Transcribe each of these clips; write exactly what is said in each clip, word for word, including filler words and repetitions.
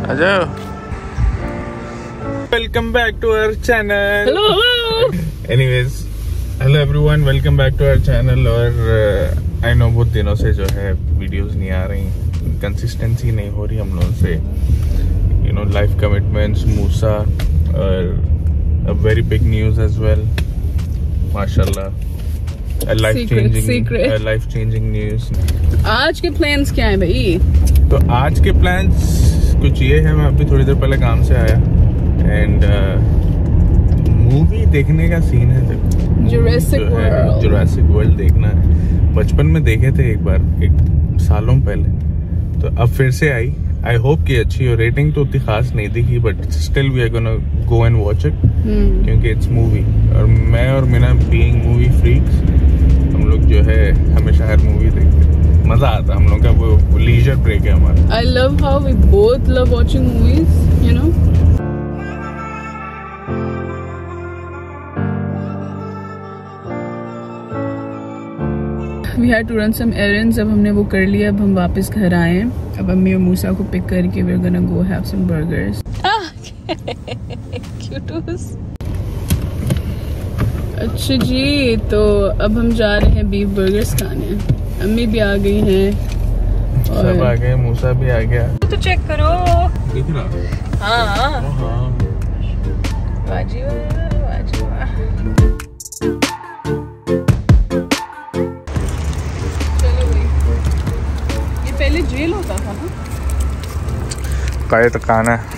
Hello. Welcome back to our channel. Hello, hello. Anyways, hello everyone. Welcome back to our channel. और uh, I know बहुत दिनों से जो है videos नहीं आ रही, कंसिस्टेंसी नहीं हो रही हम लोगों से. You know, life commitments, मूसा और a very big news as well. माशाल्लाह. A life changing, a life changing news. आज के प्लान्स क्या हैं भाई? तो आज के प्लान्स कुछ ये है, मैं अभी थोड़ी देर पहले काम से आया एंड मूवी uh, देखने का सीन है. Jurassic world. जुरासिक वर्ल्ड देखना है. बचपन में देखे थे एक बार, एक सालों पहले, तो अब फिर से आई. आई होप कि अच्छी हो. रेटिंग तो उतनी खास नहीं दिखी but still we are gonna go and watch it क्योंकि इट्स मूवी. और मैं और मीना बीइंग मूवी फ्रीक्स, हम लोग जो है हमेशा हर मूवी देखते हैं. मजा आता है हम लोग का. वो लीजर ब्रेक है हमारा. I love how we both love watching movies, you know. We had to run some errands. अब हमने वो कर लिया. अब हम वापस घर आए हैं. अब अम्मी और मूसा को पिक करके we're gonna go have some burgers. Ah, cute. अच्छा जी, तो अब हम जा रहे हैं बीफ बर्गर्स खाने. अम्मी भी आ गई हैं. सब आ गए. मूसा भी आ गया. तो चेक करो. दिख रहा? हाँ. हाँ. वाजी वाह, वाजी वाह. चलो भाई. ये पहले जेल होता था ना? कैद खाना है.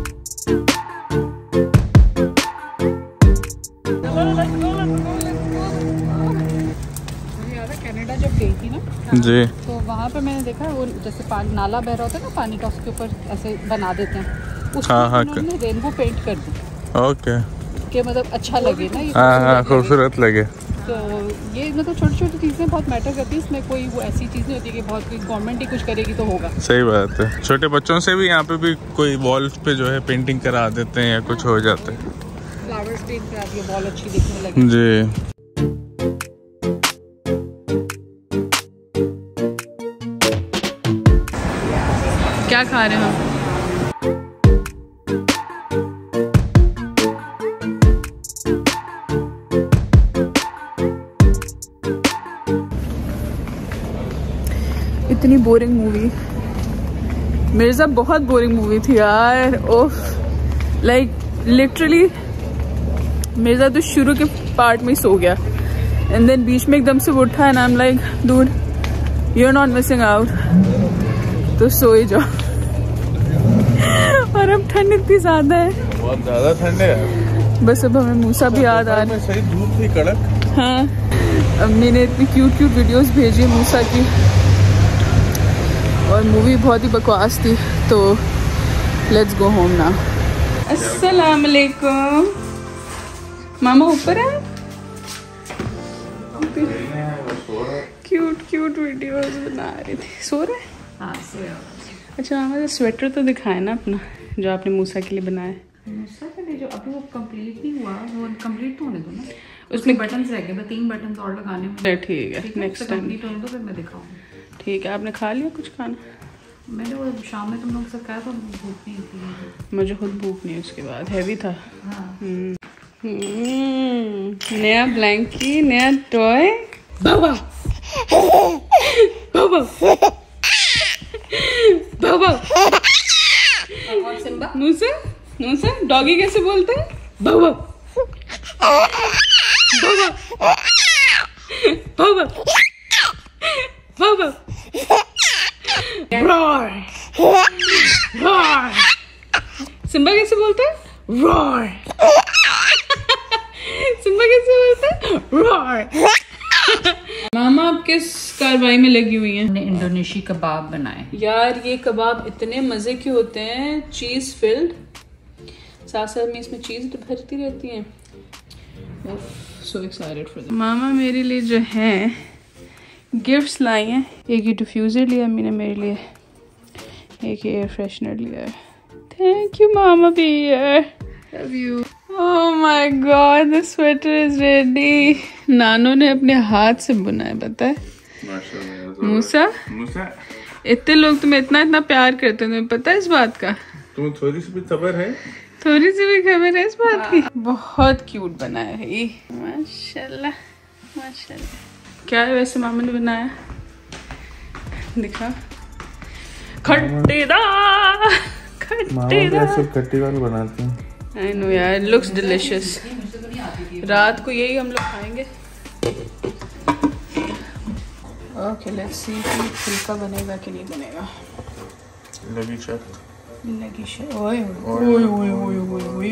कनाडा जब गई थी ना जी, तो वहाँ पे मैंने देखा वो जैसे पानी नाला बह रहा होता है ना पानी का, उसके ऊपर ऐसे बना देते हैं. उसको हाँ, हाँ, उन्होंने रेनबो पेंट कर दी. ओके. कि मतलब अच्छा लगे ना. ये हाँ हाँ खूबसूरत लगे. तो ये मतलब छोटी छोटी चीज़ें बहुत मैटर करती है. इसमें कोई वो ऐसी चीज़ नहीं होती कि बहुत कोई गवर्नमेंट ही कुछ करेगी तो होगा. सही बात है. छोटे बच्चों से भी यहाँ पे भी कोई वॉल्स पे जो है पेंटिंग करा देते हैं या कुछ हो जाता है. फ्लावर्स पेंट करा दिए, वॉल अच्छी दिखने लगी. जी. क्या खा रहे हैं हम? इतनी बोरिंग मूवी. मिर्जा बहुत बोरिंग मूवी थी यार. ओफ, लाइक लिटरली मिर्जा तो शुरू के पार्ट में ही सो गया एंड देन बीच में एकदम से उठा and I am like dude you are not missing out, तो सो ही जाओ. और अब ठंड इतनी ज्यादा है. बहुत ज्यादा ठंड है. बस अब हमें मूसा भी याद आ रहा है. सही धूप थी कड़क. हाँ, अम्मी ने इतनी क्यूट क्यूट वीडियोस भेजी मूसा की और मूवी बहुत ही बकवास थी. तो लेट्स गो होम नाउ. अस्सलाम वालेकुम. मामा ऊपर है. क्यूट क्यूट वीडियोस बना रही थी. सो रहे? हाँ सोया. अच्छा मामा तो स्वेटर तो दिखाए ना अपना जो आपने मूसा के लिए बनाया. मूसा के लिए जो अभी वो कंप्लीट नहीं हुआ, वो कंप्लीट तो होने दो ना. उसमें बटन्स रह गए, बस तीन बटन्स और लगाने में. ठीक है, नेक्स्ट टाइम कंप्लीट होने दो फिर मैं दिखाऊंगी. ठीक है. आपने खा लिया कुछ खाना? मैंने वो शाम में तुम लोग से कहा तो भूख नहीं थी. मुझे खुद भूख नहीं. उसके बाद हैवी था. हाँ. नया ब्लैंकी, नया टॉय. बाबा बाबा बाबा. और सिम्बा. मूसा मूसा डॉगी कैसे बोलते हैं? बाबा बाबा बाबा बाबा. Roar roar. सिम्बा कैसे बोलते हैं? रोर. सिम्बा कैसे बोलते हैं? रोर. मामा आप किस कार्रवाई में लगी हुई हैं? हमने इंडोनेशियाई कबाब बनाए. यार ये कबाब इतने मजे के होते हैं. चीज फिल्ड, साथ साथ में इसमें चीज भरती रहती है. So excited for that. मामा मेरे लिए जो है गिफ्ट्स लाई हैं. एक ये डिफ्यूज़र लिया अम्मी ने मेरे लिए, एक एयर फ्रेशनर लिया है. थैंक यू मामा bear. Love you. Oh my god, the sweater is ready. नानो ने अपने हाथ से बुना है, पता है. मूसा मूसा इतने लोग तुम्हें इतना इतना प्यार करते हैं, तुम्हें पता है इस बात का? तुम्हें थोड़ी सी भी खबर है? थोड़ी सी भी खबर है इस बात की? बहुत क्यूट बनाया है ये, माशाल्लाह माशाल्लाह। क्या है वैसे मामा ने बनाया? दिखा। खट्टेदार खट्टेदार खट्टेदार बनाते हैं। आई नो यार, लुक्स डिलिशियस। रात को यही हम लोग खाएंगे। ओके लेट्स सी कि फुल्का बनेगा कि नहीं बनेगा। लगी शर्त लगी शर्त। ओए ओए ओए ओए ओए ओए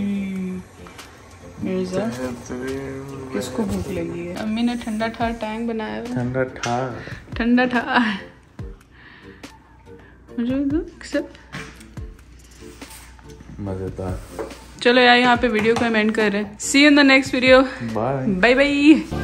मिर्जा, किसको भूख लगी है? अम्मी ने ठंडा ठा टैंग बनाया है। ठंडा ठा ठंडा ठा मुझे दो सब मजेदार। चलो यार यहाँ पे वीडियो को हम एंड कर रहे हैं। See you in the next video. Bye bye bye.